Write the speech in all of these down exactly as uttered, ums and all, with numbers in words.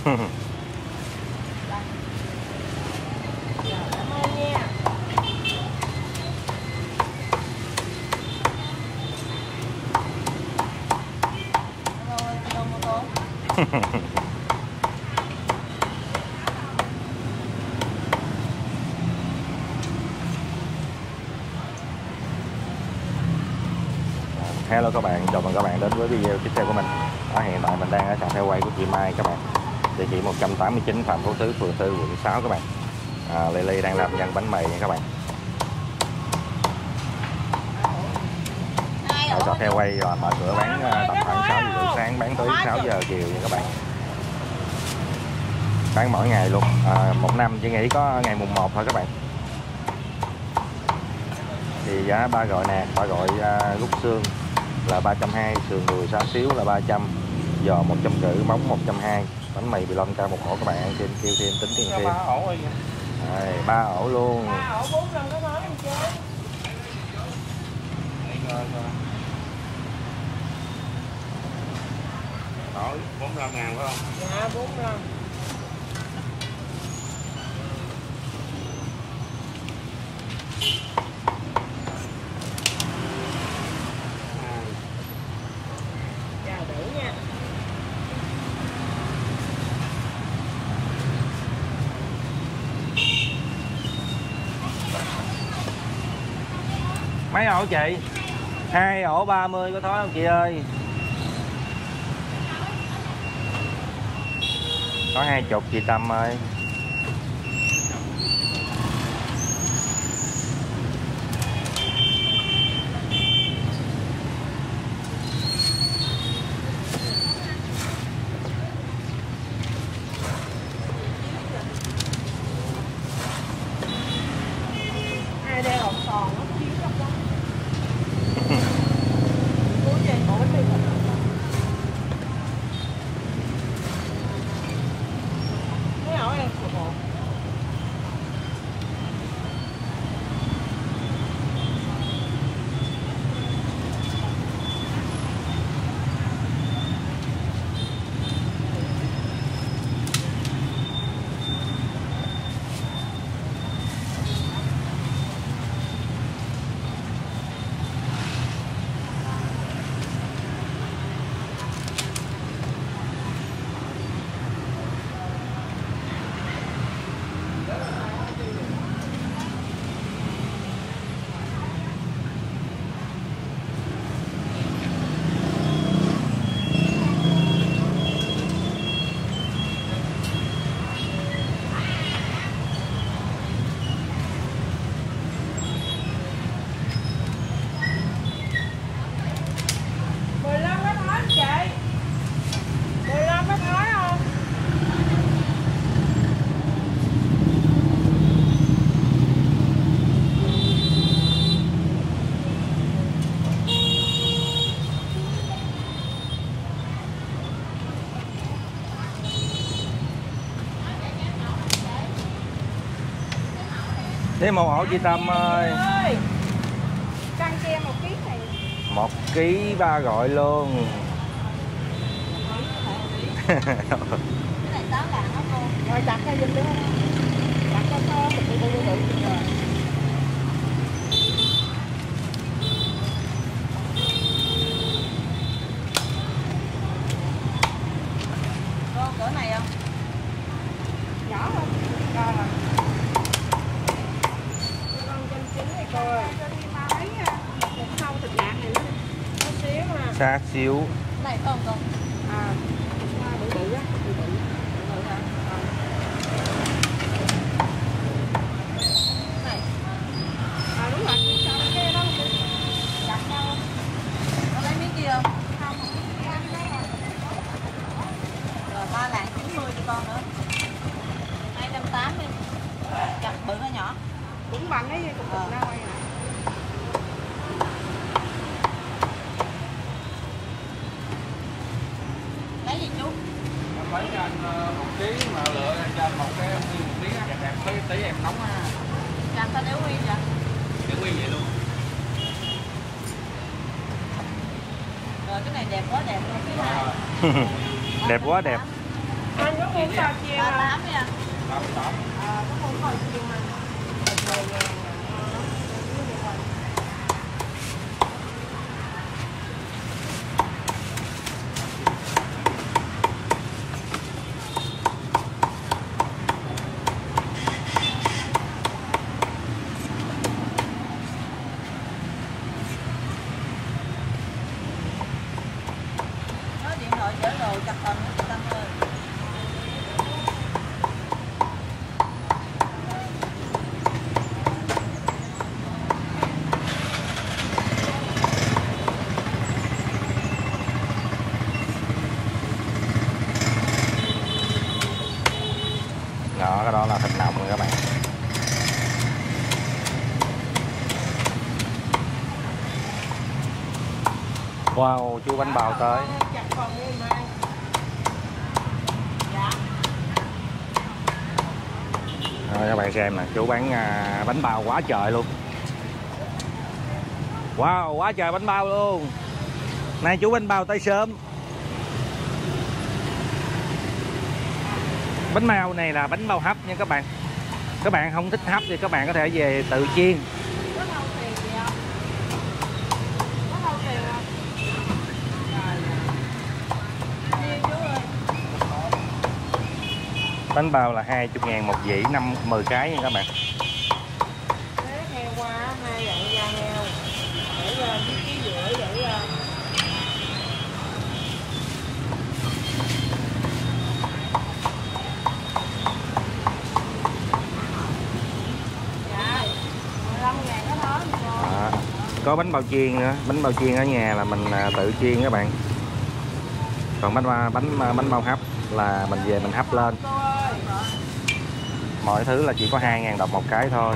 Cảm ơn nha. Rồi, chị đồng một tô. Hello các bạn, chào mừng các bạn đến với video tiếp theo của mình. Ở hiện tại mình đang ở sạp heo quay của chị Mai các bạn. Địa chỉ một trăm tám mươi chín Phạm Phú Thứ, phường tư, quận sáu các bạn. À, Lily đang làm nhân bánh mì nha các bạn. Ở sạp heo quay rồi mở cửa bán tầm khoảng sáu giờ sáng, bán tới sáu giờ chiều nha các bạn. Bán mỗi ngày luôn. À, một năm chỉ nghỉ có ngày mùng một thôi các bạn. Thì giá ba gọi nè, ba gọi uh, rút xương là ba trăm hai mươi, sườn đùi xá xíu là ba trăm, giò một trăm rưỡi, móng một trăm hai mươi, bánh mì bì lông ca một ổ các bạn ăn thêm, kêu thêm tính tiền thêm. ba ổ rồi. Đây, ba ổ luôn. ba ổ bốn lần cái món em chơi. Ổ bốn mươi lăm ngàn phải không? Dạ bốn mươi lăm. Mấy ổ chị? Hai ổ ba mươi có thói không chị ơi? Có hai chục chị Tâm ơi. Hai đeo hột sòn nó chiếu lắm lắm. Thêm một ổ chị Tâm ơi. Căng cho em một ký này. Một ký ba gọi luôn. Cái này sáu ngàn đó cô. Rồi chặt cái gì nữa. Chặt cho to thì tôi tôi rồi. Cô cỡ này không? Nhỏ không? Rồi. Cô ơi, một khâu thịt nạc này nó xíu ha. Xa xíu. Này không con. À, bự bự á, bự bự. Bự hả? Này. À đúng rồi, sao cái đó chặt nhau. Có lấy miếng kia không? Không. Rồi ba lạng chín mươi cho con nữa. hai trăm tám mươi. Chặt bự hay nhỏ? Cũng bằng cái cục cục đâu ai à. Lấy gì chú? Lấy cho anh một ký mà lựa cho anh một cái một ký đẹp tí tí em nóng á. Cho anh ta đéo nguyên vậy? Đéo nguyên vậy luôn. Rồi cái này đẹp quá đẹp luôn, ký hai. Đẹp quá đẹp. Anh có muốn sao chiên à? tám nha. tám tám. Ờ, có muốn coi chiên anh. Điện thoại chở đồ chặt tầng nó tâm ơi. Đó, cái đó là thịt nọng rồi các bạn. Wow, chú bánh bao tới. Rồi các bạn xem nè, chú bán à, bánh bao quá trời luôn. Wow, quá trời bánh bao luôn. Nay chú bánh bao tới sớm. Bánh bao này là bánh bao hấp nha các bạn. Các bạn không thích hấp thì các bạn có thể về tự chiên. Bánh bao là hai mươi ngàn một dĩ, năm mười cái nha các bạn. Heo qua hai dạng da heo để biết ký rưỡi để À, có bánh bao chiên nữa, bánh bao chiên ở nhà là mình tự chiên các bạn. Còn bánh bánh bánh bao hấp là mình về mình hấp lên. Mọi thứ là chỉ có hai ngàn đồng một cái thôi.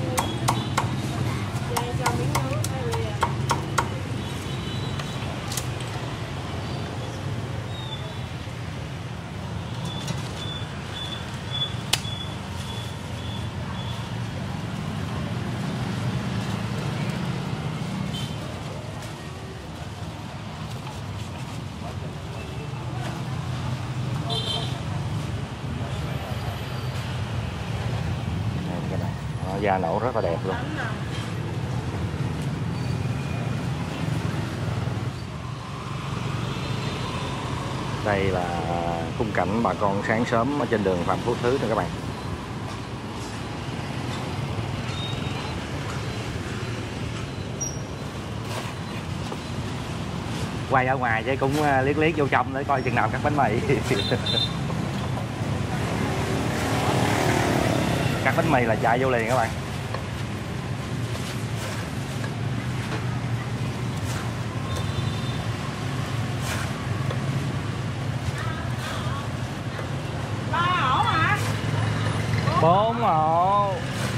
Da nổ rất là đẹp luôn. Đây là khung cảnh bà con sáng sớm ở trên đường Phạm Phú Thứ nè các bạn. Quay ở ngoài chứ cũng liếc liếc vô trong để coi chừng nào cắt bánh mì. Cắt bánh mì là chạy vô liền các bạn. ba ổ hả? Bốn ổ.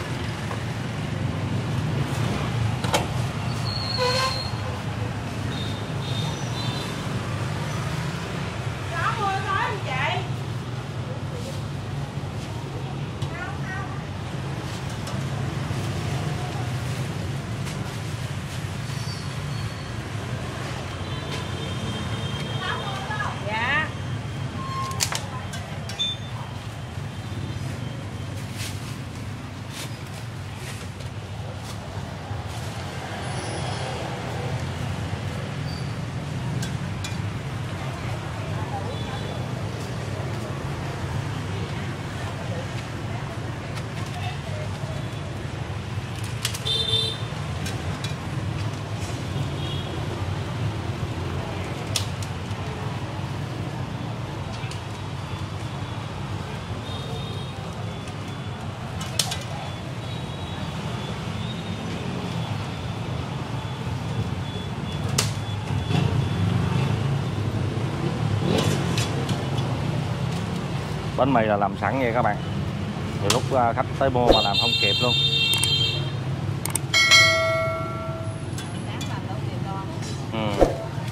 Bánh mì là làm sẵn vậy các bạn. Từ lúc khách tới mua mà làm không kịp luôn. Ừ.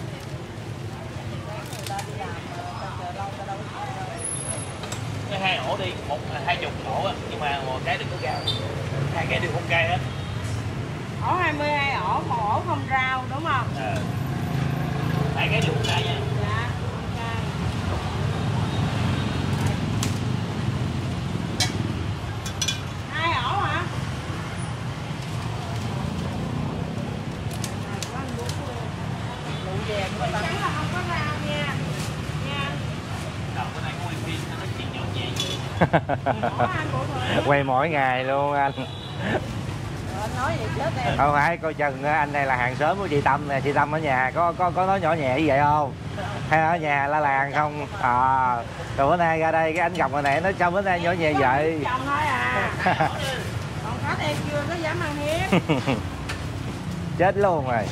Cái hai ổ đi, một hai chục ổ á, nhưng mà một cái đừng có rau, hai cái đều không cay hết. Ổ hai mươi hai ổ, một ổ không rau đúng không? À. Hai cái đều không cay nha. Dạ, không cay. Chắc là không có rau nha. Nha. Đầu cái này có quay phim nó nói chuyện nhậu nhẹt. Quay mỗi ngày luôn anh. Anh nói vậy chết em. Không phải, coi chừng anh đây là hàng xóm của chị Tâm nè. Chị Tâm ở nhà có có có nói nhỏ nhẹ như vậy không? Hay ở nhà la làng không? À, rồi bữa nay ra đây cái anh gặp người này nói sao bữa nay nhỏ nhẹ vậy? Chồng thôi à. Còn khách em chưa có dám ăn hiếp. Chết luôn rồi.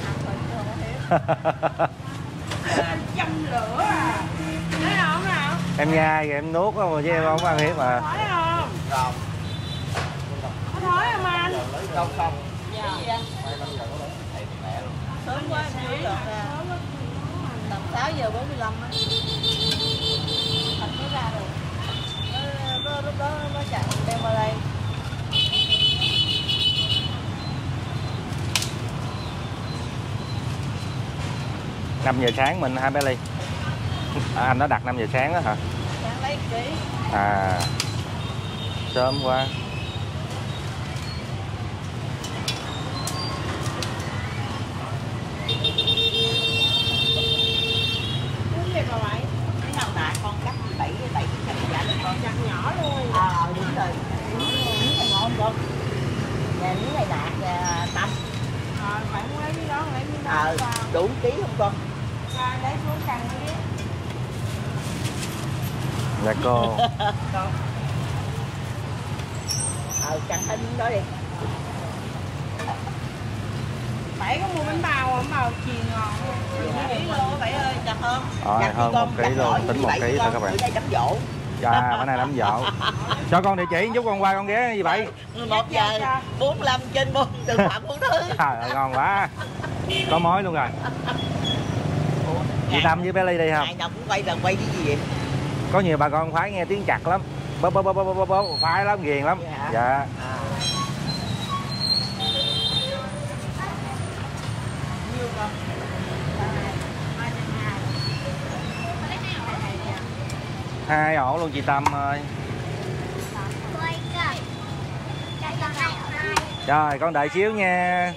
Châm lửa à. Thấy không nào? Em nhai rồi em nuốt không chứ em không ăn hiếp mà. Thấy không? Không. Có thói không anh? Không không. Dạ. Sớm quá em chưa được ra. Tầm sáu giờ bốn mươi lăm á. Thành mới ra được. Nó, lúc đó nó chạy đem qua đây. năm giờ sáng mình hai bé ly. À, anh nó đặt năm giờ sáng đó hả? Sáng lấy ký. À, sớm quá. Uống gì bà bảy? Cái nào nè con cắt bảy bảy cắt giả lên con Chặt nhỏ luôn. ờ đúng rồi miếng này ngon con nè miếng này nạc nè Tâm Rồi phải muốn lấy miếng đó lấy miếng đó ờ vào. đủ ký không con Rồi lấy xuống cằn đi. Dạ cô. ờ cắt thêm miếng đó đi Bảy có mua bánh bao bánh bao chiên ngon. Ký luôn bảy ơi, chặt không? Rồi Cắt hơn đi một con, ký cắt luôn, rồi, tính như một vậy ký đi thôi con, các bạn. bữa nay đám dỗ Dạ, bữa nay đám dỗ. Cho con địa chỉ giúp con qua con ghé gì vậy? mười một giờ bốn mươi lăm trên bốn từ Phạm Quốc Thứ Trời ơi ngon quá. Có mối luôn rồi. Chị Tâm với bé Ly đi không? ngày nào cũng quay là quay cái gì vậy Có nhiều bà con khoái nghe tiếng chặt lắm. Bó bó bó bó bó bó khoái lắm, ghiền lắm. Dạ. Dạ. à. Nhiêu con? Hai ổ luôn chị Tâm ơi. Rồi con đợi xíu nha.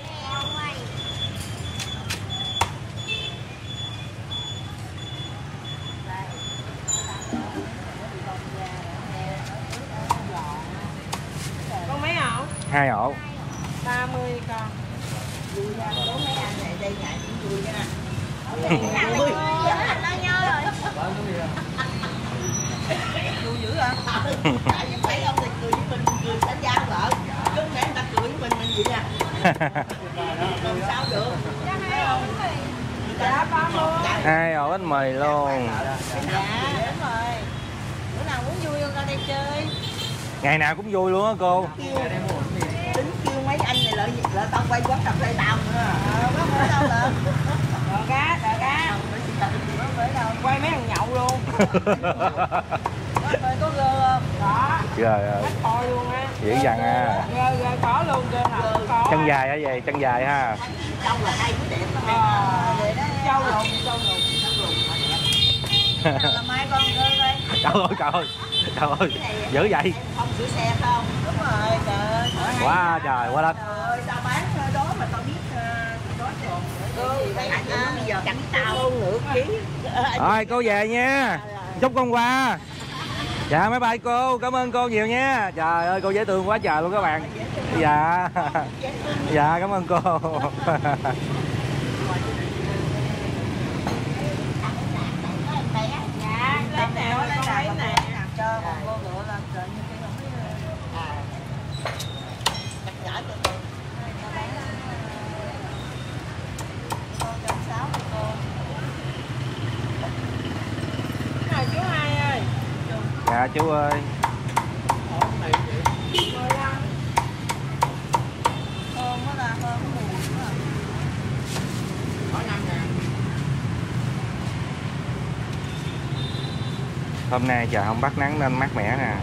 Con mấy ổ? Hai ổ. ba mươi con. Vui nha, có mấy anh này đây ngày cũng vui nha Vui. Vui dữ hả? tại vì thấy ông thì cười với mình mình cười sẽ gian vợ chứ không lẽ người ta cười với mình mình vậy nè làm sao được Dạ ba mươi. Hai ổ bánh mì luôn. Dạ đúng rồi. Bữa nào muốn vui không ra đây chơi. Ngày nào cũng vui luôn á cô. kêu tính kêu mấy anh này lợi lợi tao quay quán cà phê tao nữa Ờ, có phải đâu lận. Đò cá, đò cá. Có phải đâu. Quay mấy thằng nhậu luôn. Có phải có gơ không? Có. Trời ơi. Bắt coi luôn á. Dữ dằn à. Gơ, gơ có luôn, gơ nào cũng có. Chân dài hả vậy? Chân dài ha. trong là hai đứa đẹp lắm Ờ, vậy đó. Châu lùn, châu lùn. Nào là mai con gơ đây. Trời ơi, trời ơi. Trời ơi. Dữ vậy. không sửa xe không Đúng rồi, trời ơi. Quá trời, quá đất. trời ơi tao bán đó mà tao biết đó còn anh bây giờ chẳng tao nửa ký Rồi cô về nha. Chúc con qua. Dạ máy bay cô, cảm ơn cô nhiều nha. Trời ơi cô dễ thương quá trời luôn các bạn. Dạ. Dạ cảm ơn cô. Dạ, lấy nè, lấy lấy nè. Cho con cô lựa lên trời như cái không biết. cắt nhỏ cho tôi Con trăm sáu của cô. Nào chú hai ơi. Dạ chú ơi. mười lăm. Thơm quá là thơm mùi quá. Hôm nay trời không bắt nắng nên mát mẻ nè.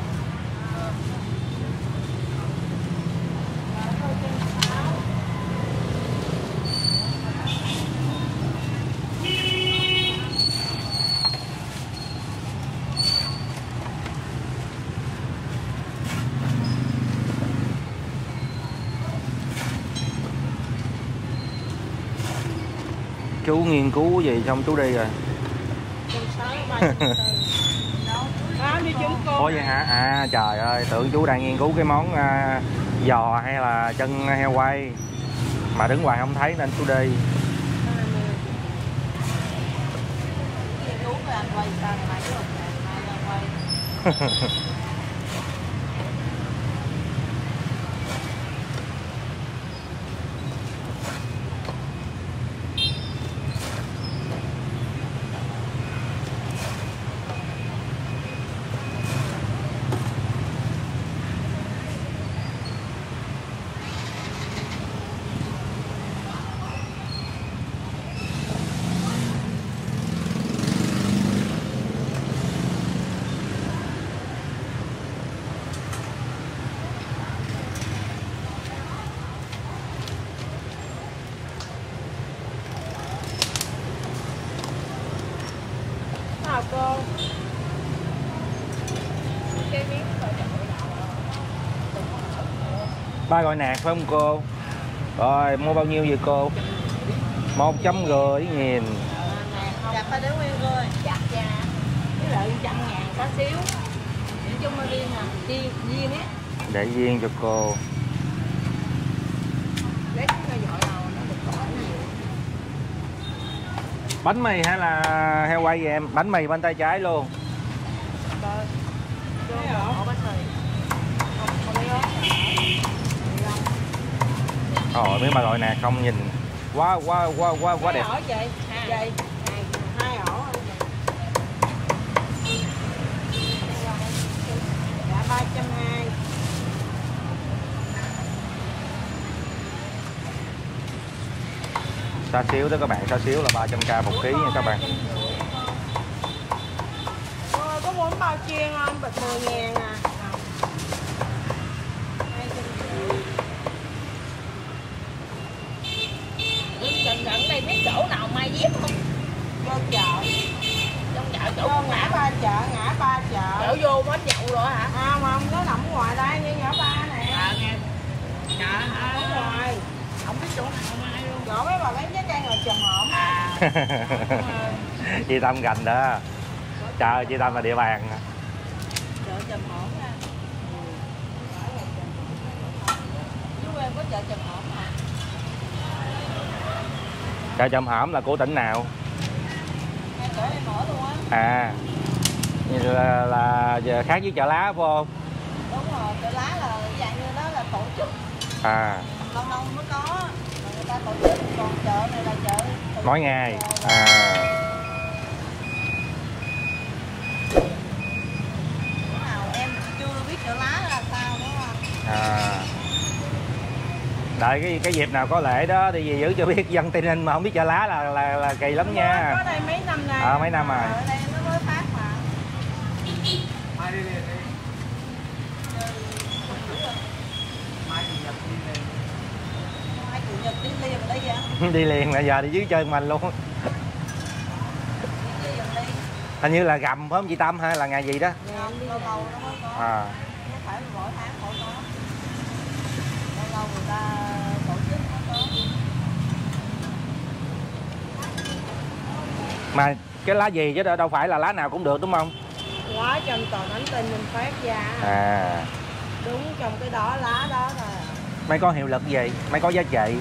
chú nghiên cứu gì xong chú đi rồi. Ủa vậy hả? À trời ơi, tưởng chú đang nghiên cứu cái món à, giò hay là chân heo quay. Mà đứng ngoài không thấy nên chú đi. Nghiên cứu với anh quay sao này chứ mai quay. Chào cô. Cái miếng Ba gọi nạc phải không cô? Rồi mua bao nhiêu vậy cô? Một trăm rưỡi nghìn. chặt phải để nguyên rồi. Chặt ra. Với lại trăm ngàn có xíu. Để chung mà riêng à. Chi viên á. Để riêng cho cô. Lấy cái cây dội nào nó được cỏ nó nhiều. Bánh mì hay là heo quay vậy em? Bánh mì bên tay trái luôn. Rồi. Cái ổ bánh mì. Không không lấy ớt. Ồ, nếu mà gọi nè không nhìn quá quá quá quá quá đẹp. Hai ổ chị. Chị. Hai ổ. Dạ ba trăm hai. Xá xíu đó các bạn, xá xíu là ba trăm k một ký nha các bạn. Rồi có muốn bao chiên không? Bịch mười ngàn à. Gần gần đây mấy chỗ nào mai dép không? Vô chợ. Trong chợ chỗ Vô ngã ba chợ, ngã ba chợ. chợ vô bánh nhậu rồi hả? À, không, không, nó nằm ngoài đây như ngã ba nè. À nghe. Dạ Ở ngoài. không biết chỗ nào mai luôn. Chỗ mấy bà bán trái cây ngồi chùm hổm. À. Chị Tâm gành đó. Trời, chị Tâm là địa bàn. Chợ chùm hổm nha. Chú em có chợ chùm hổm hả? Chợ Chùm Hổm là của tỉnh nào? Ngay chỗ em mở luôn á. À, như là, là khác với chợ lá phải không? Đúng rồi, chợ lá là dạng như đó là tổ chức. À, Lâu lâu mới có. Mà người ta tổ chức, còn chợ này là chợ mỗi ngày. À, bữa nào em chưa biết chợ lá là sao đúng không? à. Đợi cái cái dịp nào có lễ đó thì về giữ cho biết dân Tây Ninh mà không biết chợ lá là là, là kỳ lắm nha. Có đây mấy năm nay. À, mấy năm rồi. Ở đây nó mới phát mà. Mai đi đi đi. Mai chủ nhật đi liền. Mai chủ nhật đi liền đây vậy? Đi liền là giờ đi dưới chơi mình luôn. Đi liền đi. Hình như là gầm phải không chị Tâm hay là ngày gì đó? Không, lâu lâu nó mới có. À. Không phải mỗi tháng mỗi có. Lâu lâu người ta tổ chức nó có. Mà cái lá gì chứ đâu phải là lá nào cũng được đúng không? Lá trong tờ bánh tin mình phát ra. À. Đúng trong cái đó lá đó rồi. Mấy có hiệu lực gì? Mấy có giá trị?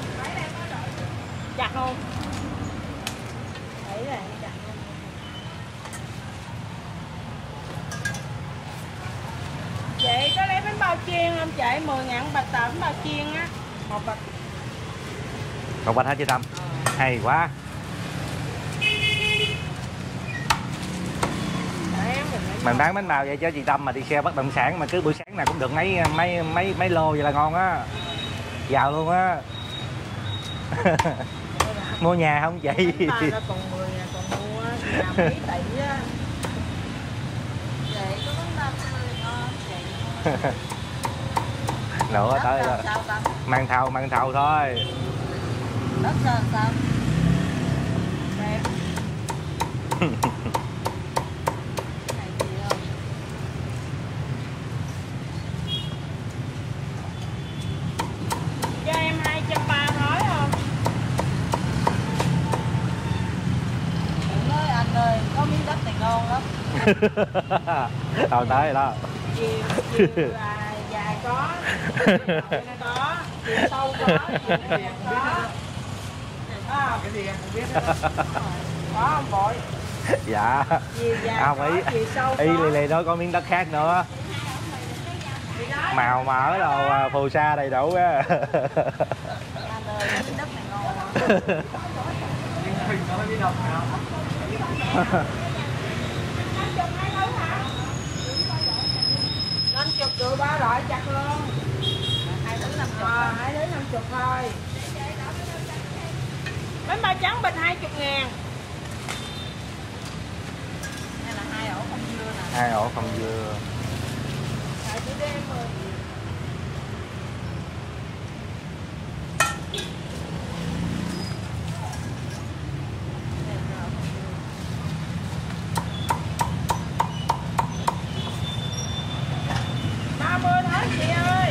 Chặt không? Đấy là chặt không? Chị có lấy bánh bao chiên không chị? mười ngàn bạch tờ bánh bao chiên á. Một bạch. Một bạch hả chị Tâm? Hay quá. Mình bán bánh bao vậy chứ chị Tâm mà đi xe bất động sản mà cứ buổi sáng nào cũng được mấy mấy mấy mấy lô vậy là ngon á. Giàu luôn á. Mua nhà không chị? Bánh bao ra còn mười ngàn còn mua nhà mấy tỷ á. Chị có bánh bao mười ngon chị. Nữa tới rồi. Mang thầu mang thầu thôi. Đất sơn sao? Đẹp. Này gì không? Cho em hai trăm ba mươi gói không? ngon lắm. Thôi tới rồi đó. Chiều chiều là dài có, có, chiều sâu có, chiều ngang có. À, cái gì em không biết đó. Có không bội? Dạ. Chiều dài Không, có, ý chiều sâu có. ý lì lì nói có miếng đất khác nữa. Màu mỡ đồ phù sa đầy đủ á. Anh ơi, cái đất này ngon lắm. năm chục triệu ba loại chặt luôn. Hai thứ năm chục. À, hai đứa năm chục thôi. Bánh bao trắng bịch hai chục ngàn. Đây là hai ổ không dưa nè. Hai ổ không dưa. Tại chị đem rồi. ba mươi hết chị ơi.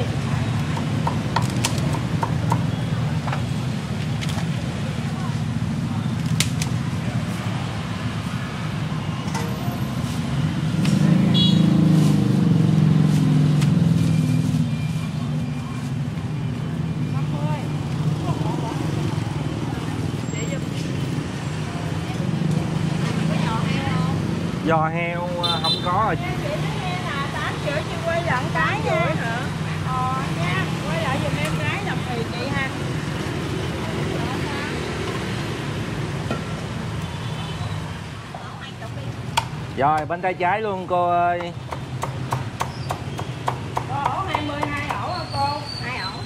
Giò heo không có rồi. Chị nói nghe là tám triệu chị quay lận cái nha. Hả? Ờ nha, quay lại giùm em cái đồng thì chị ha. Rồi bên tay trái luôn cô ơi. Có ổ hai mươi hai ổ hả cô? Hai ổ.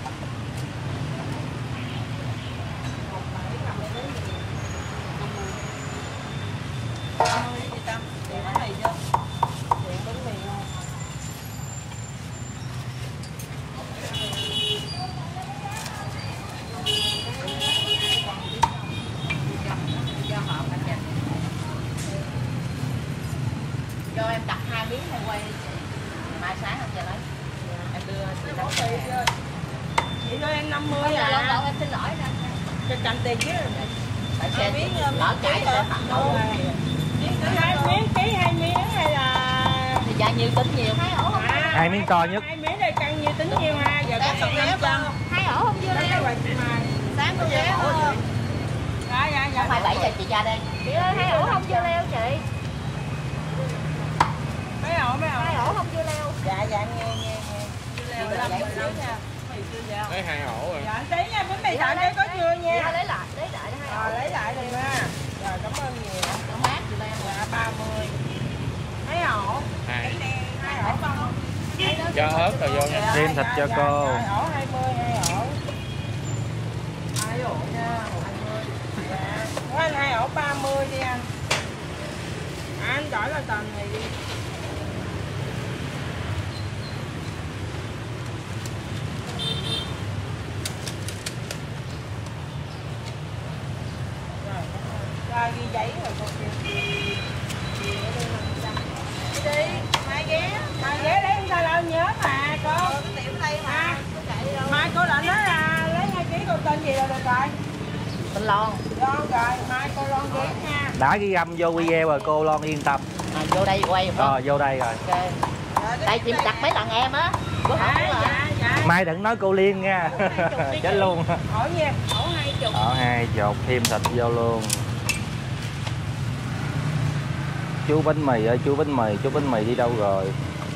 năm mươi chị Tâm, chị bánh mì chưa? Chị bánh mì ngon. Cho họ cả chặt. Cho em đặt hai miếng hay quay đi chị. Mai sáng không cho lấy. Em đưa chị Bốn lấy. tỷ chưa? Chị cho em năm mươi Bây giờ lộn à. lộn em xin lỗi nè. Cho cạnh tiền chứ. Tại xe chị lỡ chạy sẽ phạt đâu. Hai miếng ký hai miếng hay là Thì dạ nhiều tính nhiều. Hai ổ không? à, Hai miếng to nhất. Hai miếng đây cân nhiêu tính nhiêu ha? Giờ có Sáng còn con năm ghé trăm. không? Hai ổ không dưa Lấy cái leo. quầy chị Mai. Sáng con ghé không? Dạ dạ dạ. hai bảy giờ chị ra đây. Chị ơi hai ổ không dưa leo chị. Mấy ổ mấy ổ. Hai ổ không dưa leo. Dạ dạ nghe nghe nghe. Dưa leo là xíu nha. Lấy hai ổ rồi. Dạ tí nha, bánh mì sợi đây có dưa Chị nha. lấy lại, lấy lại hai ổ. Rồi lấy lại đi ha. Rồi cảm ơn nhiều. Nó mát dưa leo. Dạ ba mươi. Mấy ổ? Hai. Hai ổ không? Cho ớt rồi vô nha. Thêm thịt cho cô. Hai ổ hai mươi, hai ổ. Hai ổ nha, hai mươi. Dạ. Có anh hai ổ ba mươi đi anh. À, anh đổi là tầm này đi. Rồi ghi giấy rồi con kêu. Đi đi, mai ghé. Mai ghé lấy em sao đâu nhớ mà cô. Tiệm đây mà. Mai cô định nói là lấy hai ký cô tên gì là được rồi. Tình lon. Lon rồi, mai cô lon ghé nha. Đã ghi âm vô video rồi cô Lon yên tâm. À, vô đây quay không? Rồi vô đây rồi. Ok. Tại chị đặt mấy lần em á. Có Dạ, hỏi là dạ, dạ. Mai đừng nói cô Liên nha. Chết luôn. Ổ nha, ổ hai chục. Ở hai chục thêm thịt vô luôn. Chú bánh mì ơi, chú bánh mì, chú bánh mì đi đâu rồi?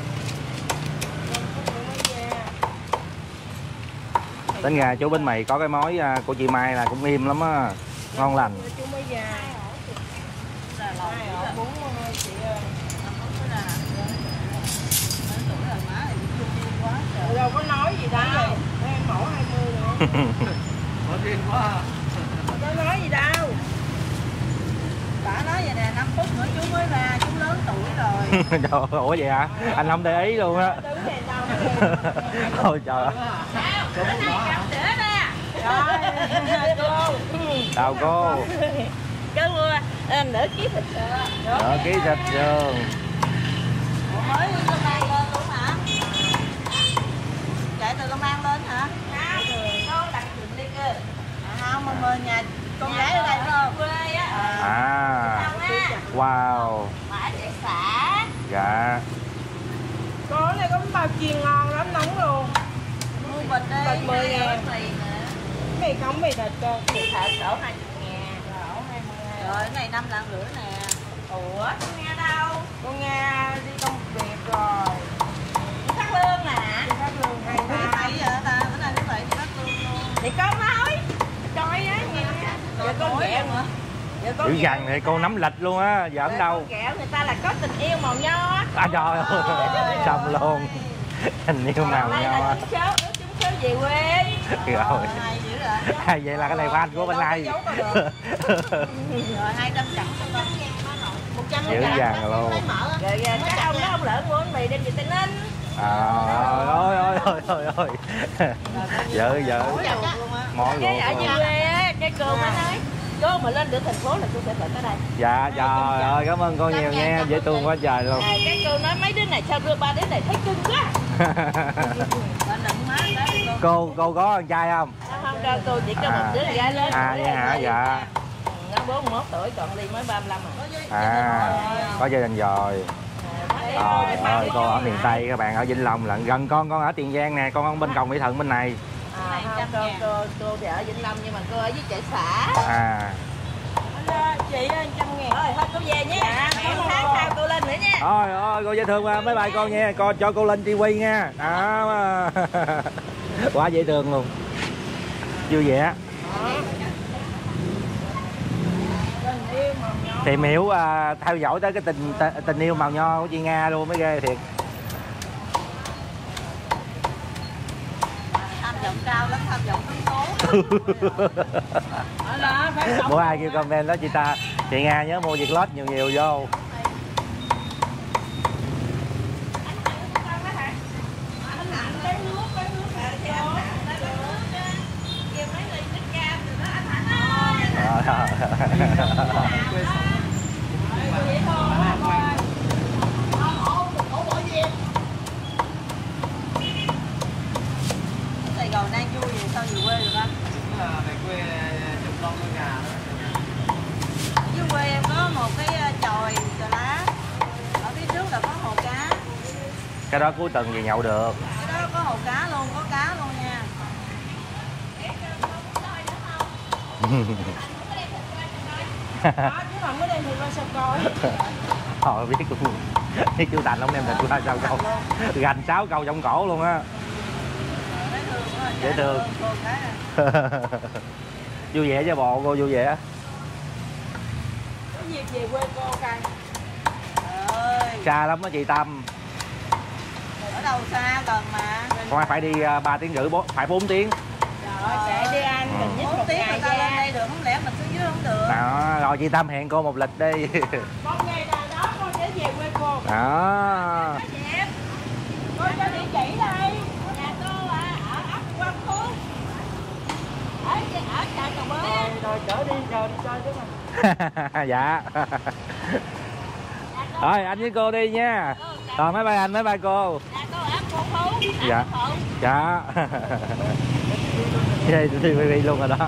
Tính ra chú bánh mì có cái mối của chị Mai là cũng im lắm á, ngon lành. Chú mới già. Hai ổ bốn mươi chị ơi. Đâu có nói gì đâu. Em mẫu hai mươi nữa. Có duyên quá. Đâu có nói gì đâu. bà nói vậy nè, năm phút nữa chú mới ra, chú lớn tuổi rồi. Trời ơi, ủa vậy hả? Anh không để ý luôn á. Đứng này đâu mới Thôi trời ơi. Rồi, cô. Chào cô. Cứ mua em đỡ ký thịt rồi. Đỡ ký thịt trường. Mới Long An lên luôn hả? Chạy từ Long An lên hả? Con đặt chuyện đi cơ. À, không, mà nhà con gái ở đây phải không? Quê á. À. Wow. Phải bao chiên ngon lắm, nóng luôn. Mua bịch đi. Bịch mười ngàn. Mì nè. Mì không mì thịt cơ. Thịt thịt đổ hai mươi ngàn. Đổ hai mươi ngàn. Rồi cái này năm lạng rưỡi nè. Ủa, con Nga đâu? Con Nga đi công việc rồi. Phát lương nè hả? Đi phát lương hai Thứ ba. bảy giờ ta, bữa nay thứ bảy đi phát lương luôn. Thì con nói. Coi á, nghe. Giờ con ghẹo nữa. Giờ con Dữ ghẹo dằn thì người cô ta- nắm lịch luôn á, giỡn Giờ đâu. con ghẹo người ta là có tình yêu màu nho á. À trời ơi, xong luôn. Hình như màu Đây nho. là trúng số, trúng số về quê. Rồi. Hay dữ rồi. Hay vậy là cái này fan của bên này. Rồi hai trăm chẵn cho con. một trăm Dữ dằn luôn. lấy mỡ. Rồi giờ các ông đó ông lỡ mua bánh mì đem về Tây Ninh. À, ôi ôi ôi ôi ôi. Dở dở. Món Cái ở luôn. dưới quê á, cái cô mới nói cô mà lên được thành phố là cô sẽ phải tới đây. Dạ trời ơi, cảm ơn cô nhiều nha, dễ thương quá trời luôn. À, cái cô nói mấy đứa này sao đưa ba đứa này thấy cưng quá. Bạn đừng má tới con. Cô cô có con trai không? Nó không đâu, cô chỉ có một đứa là gái lớn. À vậy hả? Dạ. Nó bốn mươi mốt tuổi, còn Ly mới ba mươi lăm à. À, có gia đình rồi. Trời ơi, cô ở miền Tây, các bạn ở Vĩnh Long lận. Gần con con ở Tiền Giang nè, con ở bên Cầu Mỹ Thuận bên này. À, không, cô, cô, cô thì ở Vĩnh Long nhưng mà cô ở với chợ xã. À. Chị ơi, trăm ngàn. Thôi, thôi cô về nha. Mẹ tháng sau cô lên nữa nha. Ôi ôi, cô dễ thương quá, bye bye con nha, con cho cô lên ti vi nha. Đó. Quá dễ thương luôn. Vui vẻ. Tìm hiểu à, theo dõi tới cái tình tình yêu màu nho của chị Nga luôn mới ghê thiệt. Tham vọng cao lắm, tham vọng trúng số. Bữa ai kêu comment đó chị ta, chị Nga nhớ mua Việt lót nhiều nhiều vô. Sài Gòn đang vui vậy sao về quê được anh? Về quê chụp lon con gà đó. Dưới quê em có một cái chòi chòi lá. Ở phía trước là có hồ cá. Cái đó cuối tuần về nhậu được. Cái đó có hồ cá luôn, có cá luôn nha. Đó, chứ mà mới đem thịt qua sao coi. Thôi biết luôn. Biết chú Thành ông đem thịt qua sao câu. Gành sáu câu trong cổ luôn á. Thấy thương quá, Dễ chả thương. được cô cái này. Vui vẻ chứ bộ cô vui vẻ. Cái gì về quê cô coi. Trời ơi, Xa lắm á chị Tâm. ở đâu xa gần mà. Con phải đi ba tiếng rưỡi, bốn phải bốn tiếng. Trời ơi, kệ đi anh, mình nhất bốn một tiếng ngày người ta lên ra. đây được, không lẽ mình xuống dưới không được. Đó, rồi chị Tâm hẹn cô một lịch đi. Con ngày nào đó con sẽ về quê cô. Đó. Dẹp. Cô cho địa chỉ đây. Nhà cô à, ở ấp Quang Phú. Ở ở chợ Cầu Bến. Rồi, rồi chở đi, rồi đi coi chứ mà. Dạ. Rồi anh với cô đi nha. Rồi máy bay anh, máy bay cô. Nhà cô ở Quang Phú. Dạ. Dạ. Đây đi đi luôn rồi đó.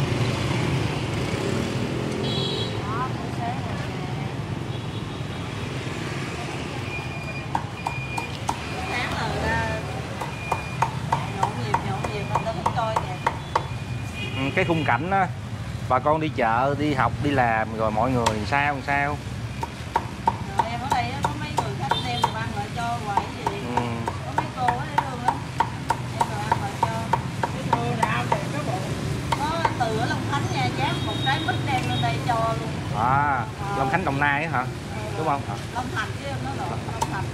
Sáng là ra nhộn nhịp, nhộn nhịp, mình tới thích coi nè. Ừ, cái khung cảnh á, bà con đi chợ, đi học, đi làm rồi mọi người làm sao làm sao. Rồi em ở đây á, có mấy người khách đem đồ ăn lại cho hoài cái gì. Ừ. Có mấy cô ở đây luôn á. Đem đồ ăn lại cho. Cái cô nào thì có bộ. Có từ ở Long Khánh nha, dán một trái mít đem lên đây cho luôn. À, Long Khánh Đồng Nai á hả? Đúng không? À. Long Thành chứ em nói lộn, Long Thành.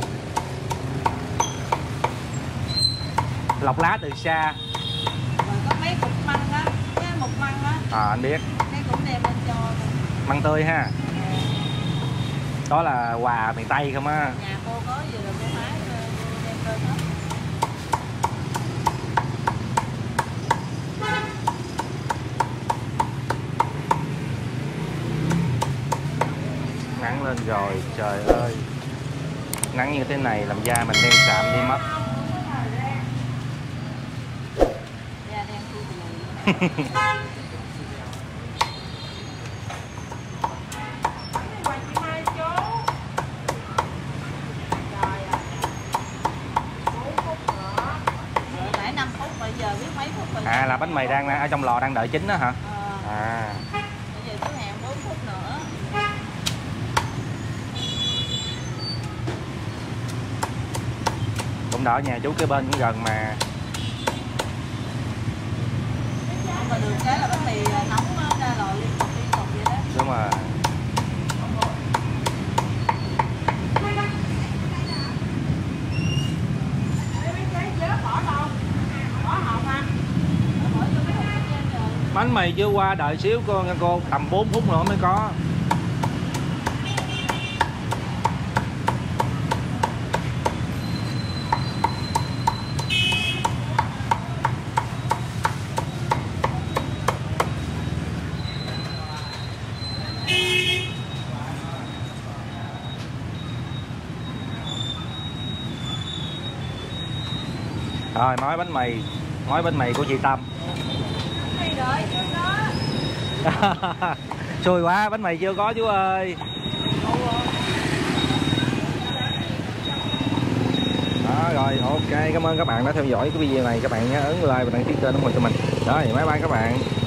Lọc lá từ xa. Rồi có mấy cục măng á, cái một măng á, À anh biết. cái cũng đem lên cho luôn. Măng tươi ha. Đó là quà miền Tây không á. Nhà cô có gì rồi cô hái đem lên hết. Nắng lên rồi, trời ơi. Nắng như thế này làm da mình đen sạm đi mất. Da đen thui thui. bánh mì đang ở trong lò đang đợi chín đó hả? Ờ, À. bây giờ chú hẹn bốn phút nữa. Cũng đỡ, nhà chú kế bên cũng gần mà. Nhưng mà được cái là bánh mì nóng nó ra lò liên tục liên tục vậy đó. Đúng rồi. Bánh mì chưa qua, đợi xíu cô nha cô, tầm bốn phút nữa mới có. Rồi mối bánh mì, mối bánh mì của chị Tâm. Bánh mì rồi chưa có. Xui quá, bánh mì chưa có chú ơi. Đó rồi, ok, cảm ơn các bạn đã theo dõi cái video này. Các bạn nhớ ấn like và đăng ký kênh ủng hộ cho mình. Rồi, bye bye các bạn.